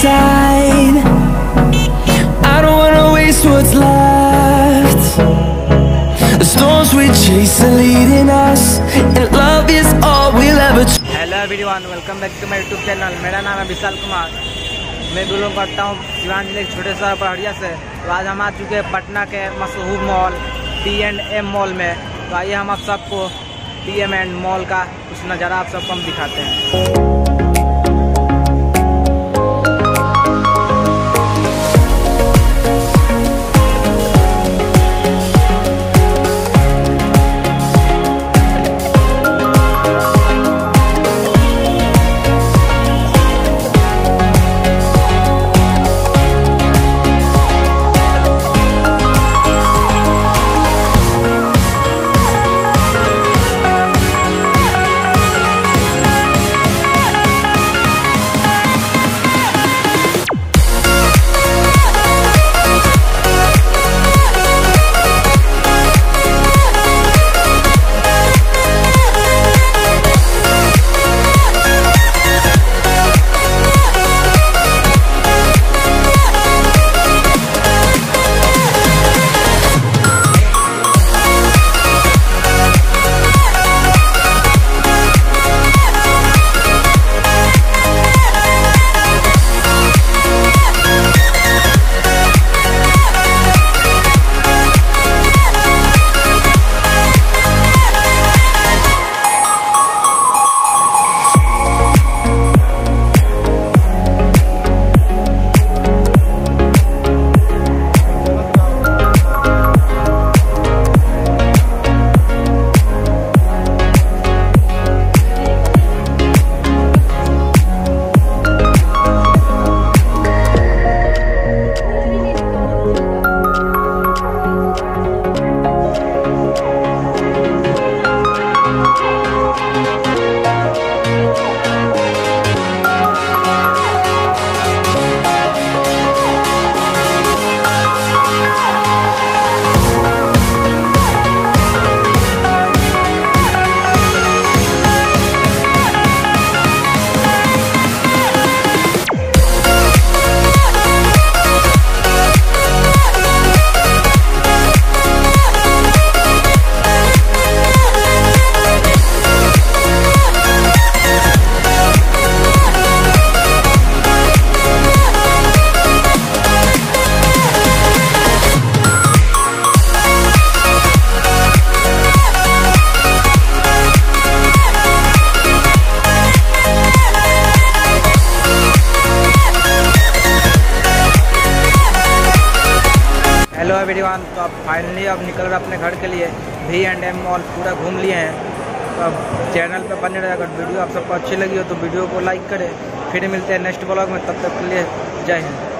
inside. I don't wanna waste what's left. The storms we chase are leading us, and love is all we'll ever. Hello everyone, welcome back to my YouTube channel. मेरा नाम है विशाल कुमार। मैं belong करता हूँ सीवान जिले के छोटे शहर पहाड़िया से। तो आज हम आ चुके हैं पटना के मशहूर मॉल P&M मॉल में। तो आइए हम आप सबको P&M मॉल का कुछ नज़ारा आप सबको हम दिखाते हैं। हेलो एवरीवन, तो अब फाइनली अब निकल रहे अपने घर के लिए। P&M मॉल पूरा घूम लिए हैं। तो अब चैनल पे बने रहे। अगर वीडियो आप सबको अच्छी लगी हो तो वीडियो को लाइक करें। फिर मिलते हैं नेक्स्ट ब्लॉग में, तब तक के लिए जय हिंद।